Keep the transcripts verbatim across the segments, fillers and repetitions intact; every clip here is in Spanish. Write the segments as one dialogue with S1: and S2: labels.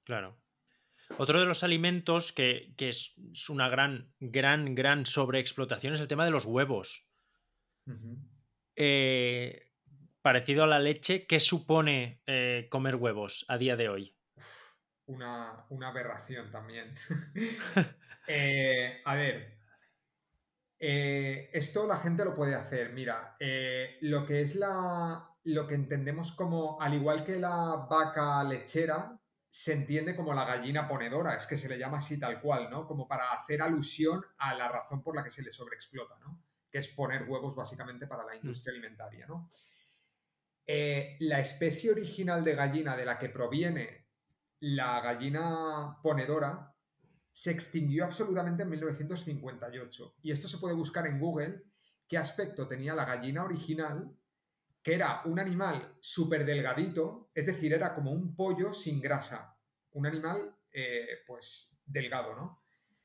S1: Claro. Otro de los alimentos que, que es una gran, gran, gran sobreexplotación es el tema de los huevos.
S2: Ujú.
S1: Eh, parecido a la leche, ¿qué supone eh, comer huevos a día de hoy?
S2: Una, una aberración también. Eh, a ver, eh, esto la gente lo puede hacer. Mira, eh, lo que es la, lo que entendemos como, al igual que la vaca lechera, se entiende como la gallina ponedora, es que se le llama así tal cual, ¿no? Como para hacer alusión a la razón por la que se le sobreexplota, ¿no? Que es poner huevos básicamente para la
S1: Mm.
S2: industria alimentaria, ¿no? Eh, la especie original de gallina de la que proviene la gallina ponedora se extinguió absolutamente en mil novecientos cincuenta y ocho. Y esto se puede buscar en Google qué aspecto tenía la gallina original, que era un animal súper delgadito, es decir, era como un pollo sin grasa, un animal eh, pues delgado, ¿no?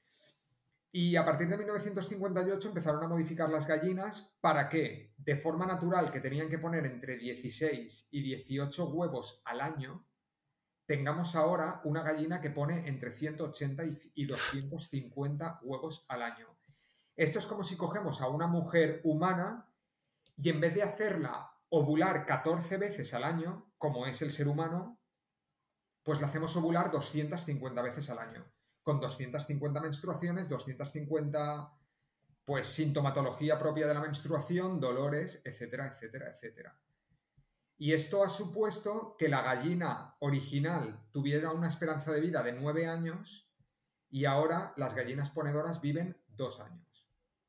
S2: Y a partir de mil novecientos cincuenta y ocho empezaron a modificar las gallinas para que, de forma natural, que tenían que poner entre dieciséis y dieciocho huevos al año, tengamos ahora una gallina que pone entre ciento ochenta y doscientos cincuenta huevos al año. Esto es como si cogemos a una mujer humana y en vez de hacerla ovular catorce veces al año, como es el ser humano, pues la hacemos ovular doscientas cincuenta veces al año. Con doscientas cincuenta menstruaciones, doscientas cincuenta pues sintomatología propia de la menstruación, dolores, etcétera, etcétera, etcétera. Y esto ha supuesto que la gallina original tuviera una esperanza de vida de nueve años y ahora las gallinas ponedoras viven dos años.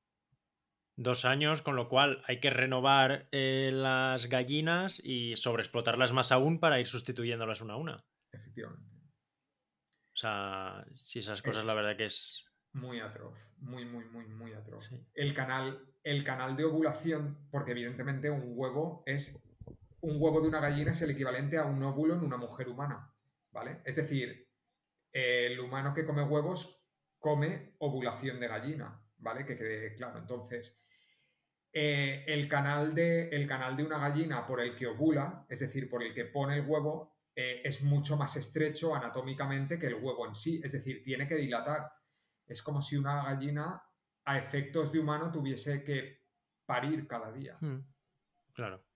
S1: Dos años, con lo cual hay que renovar eh, las gallinas y sobreexplotarlas más aún para ir sustituyéndolas una a una.
S2: Efectivamente.
S1: O sea, si esas cosas la
S2: Es
S1: verdad que es...
S2: muy atroz, muy, muy, muy, muy atroz.
S1: Sí.
S2: El canal, el canal de ovulación, porque evidentemente un huevo es un huevo de una gallina es el equivalente a un óvulo en una mujer humana, ¿vale? Es decir, el humano que come huevos come ovulación de gallina, ¿vale? Que quede claro. Entonces, eh, el, canal de, el canal de una gallina por el que ovula, es decir, por el que pone el huevo, eh, es mucho más estrecho anatómicamente que el huevo en sí, es decir, tiene que dilatar. Es como si una gallina a efectos de humano tuviese que parir cada día.
S1: Mm, claro.